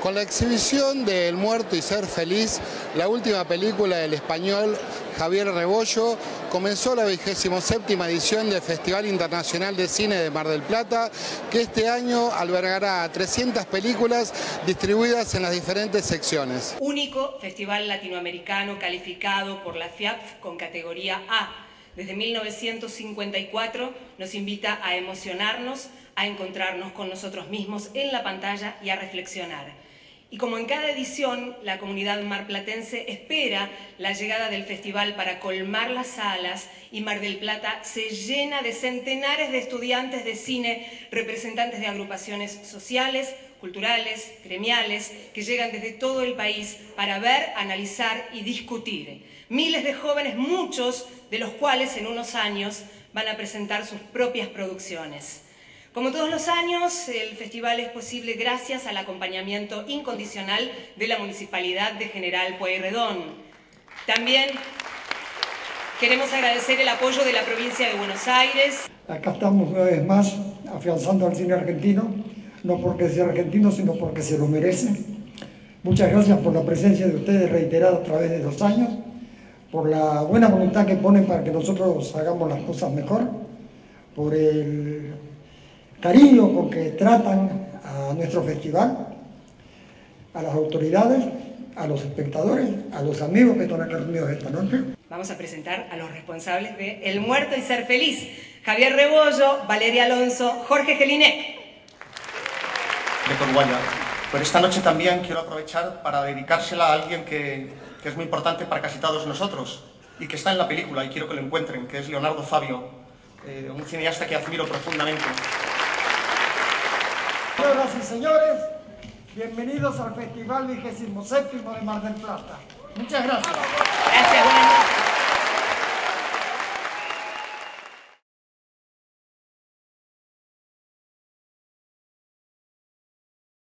Con la exhibición de El muerto y ser feliz, la última película del español Javier Rebollo, comenzó la 27ª edición del Festival Internacional de Cine de Mar del Plata, que este año albergará 300 películas distribuidas en las diferentes secciones. Único festival latinoamericano calificado por la FIAPF con categoría A. Desde 1954 nos invita a emocionarnos, a encontrarnos con nosotros mismos en la pantalla y a reflexionar. Y como en cada edición, la comunidad marplatense espera la llegada del festival para colmar las salas y Mar del Plata se llena de centenares de estudiantes de cine, representantes de agrupaciones sociales, culturales, gremiales, que llegan desde todo el país para ver, analizar y discutir. Miles de jóvenes, muchos de los cuales en unos años van a presentar sus propias producciones. Como todos los años, el festival es posible gracias al acompañamiento incondicional de la Municipalidad de General Pueyrredón. También queremos agradecer el apoyo de la provincia de Buenos Aires. Acá estamos una vez más afianzando al cine argentino, no porque sea argentino, sino porque se lo merece. Muchas gracias por la presencia de ustedes reiterada a través de 2 años, por la buena voluntad que ponen para que nosotros hagamos las cosas mejor, por el cariño con que tratan a nuestro festival, a las autoridades, a los espectadores, a los amigos que están acá reunidos esta noche. Vamos a presentar a los responsables de El muerto y ser feliz: Javier Rebollo, Valeria Alonso, Jorge Gelinek. De Coruña. Pero esta noche también quiero aprovechar para dedicársela a alguien que es muy importante para casi todos nosotros y que está en la película y quiero que lo encuentren, que es Leonardo Fabio, un cineasta que admiro profundamente. Señoras y señores, bienvenidos al Festival 27º de Mar del Plata. Muchas gracias. Gracias, buenas noches.